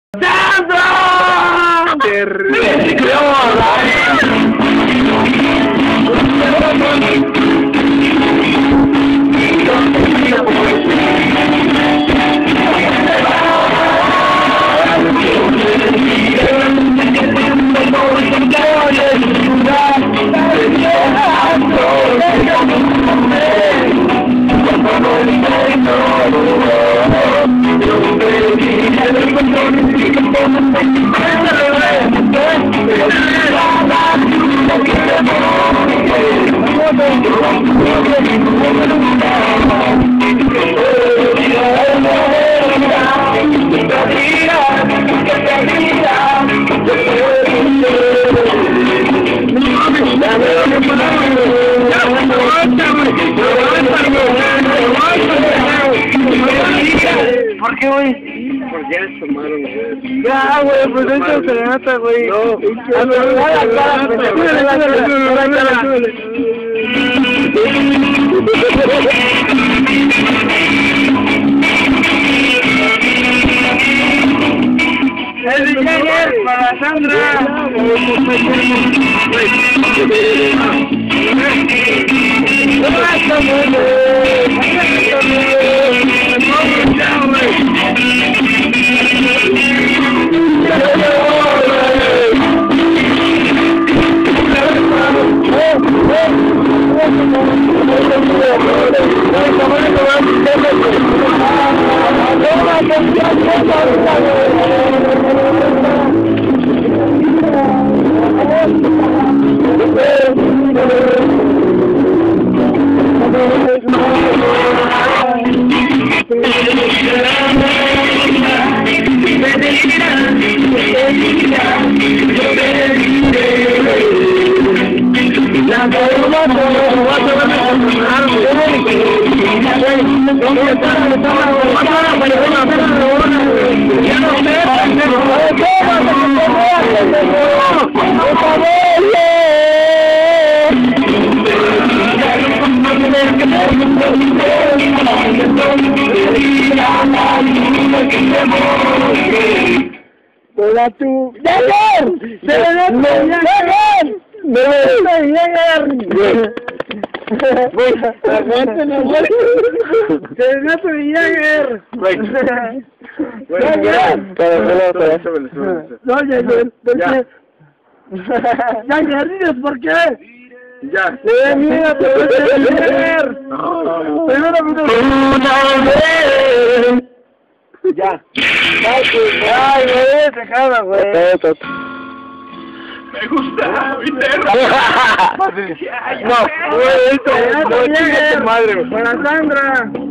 ¡Sandra! ¡Terrible! ¿Por qué, güey? Porque ya les tomaron, güey. Ya, güey, pues esto se nota, güey. No. ¡El Jagger para Sandra! ¡Hola tú! ¡Jagger! ¡Se ¡Jagger, diles por qué! Ya. ¡Mira, te voy a Jagger! Ya. Ay, güey, dejada, güey. Me gusta, ¿viste? No, güey, esto, no, chinga tu madre, güey. Para Sandra.